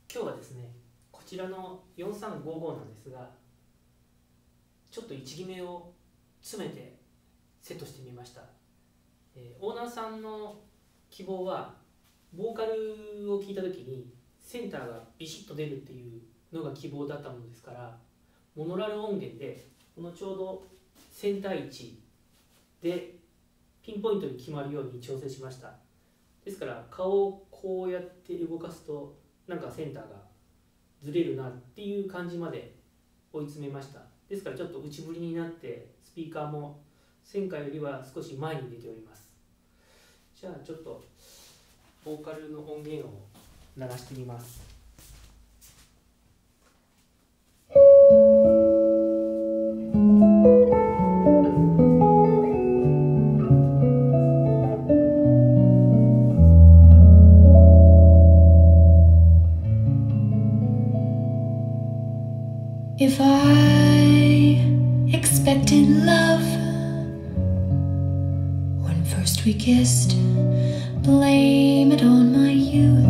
今日はですね、こちらの4355なんですが、ちょっと位置決めを詰めてセットしてみました。オーナーさんの希望はボーカルを聴いた時にセンターがビシッと出るっていうのが希望だったものですから、モノラル音源でこのちょうどセンター位置でピンポイントに決まるように調整しました。ですから顔をこうやって動かすとなんかセンターがずれるなっていう感じまで追い詰めました。ですからちょっと内振りになってスピーカーも前回よりは少し前に出ております。じゃあちょっとボーカルの音源を流してみます。 If I expected love when first we kissed, blame it on my youth.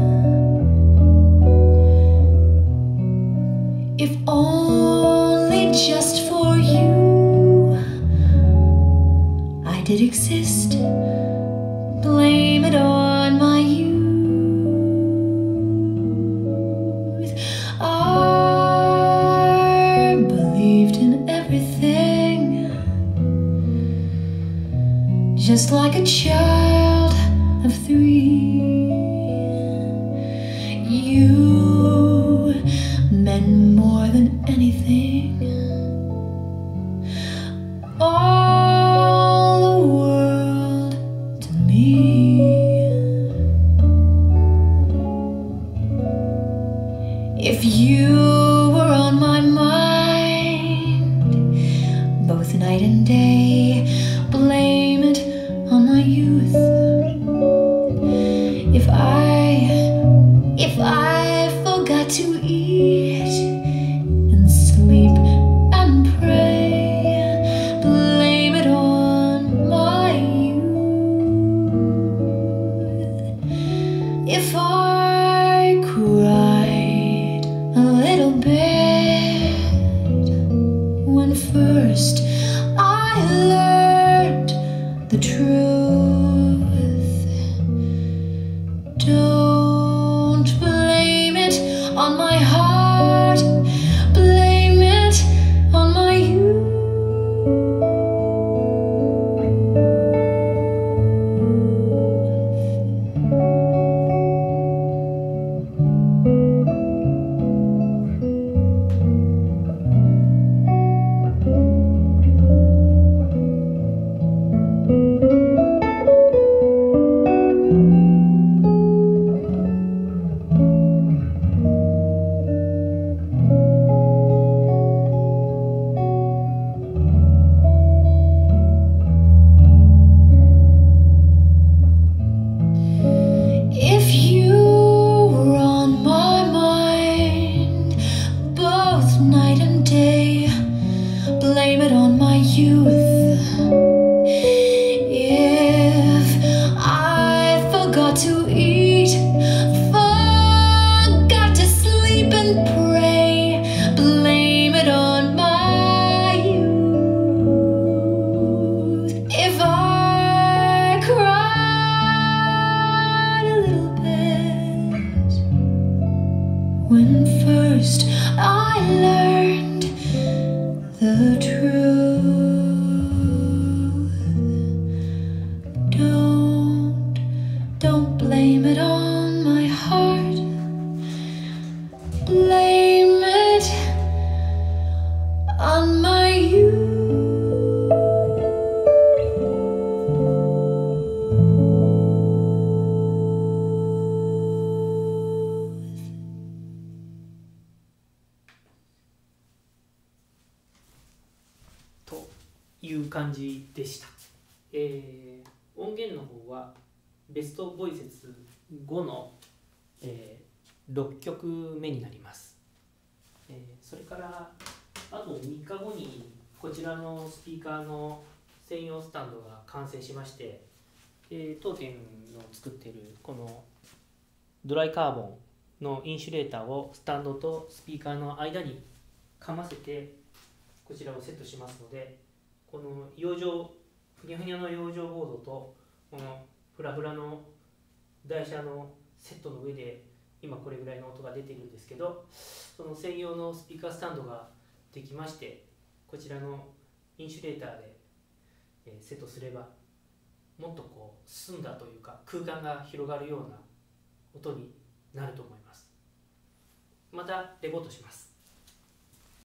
If only just for you I did exist, blame it on my youth. Just like a child of 3, you meant more than anything. All the world to me. If you were on my mind both night and day, blame it on my youth. If I forgot to eat and sleep and pray, blame it on my youth. If I cried a little bit when first I learned the truth, don't blame it on my heart, blame it on my youth. Blame it on my youth. If I forgot to eat, forgot to sleep and pray, blame it on my youth. If I cried a little bit when first I learned the truth, don't blame it on my heart, blame it on my youth. という感じでした。音源の方はベストボイセス5の、6曲目になります。それからあと3日後にこちらのスピーカーの専用スタンドが完成しまして、当店の作っているこのドライカーボンのインシュレーターをスタンドとスピーカーの間にかませてこちらをセットしますので、この養生ふにゃふにゃの養生ボードとこのフラフラの台車のセットの上で今これぐらいの音が出てるんですけど、その専用のスピーカースタンドができまして、こちらのインシュレーターでセットすればもっとこう澄んだというか空間が広がるような音になると思います。またレポートします。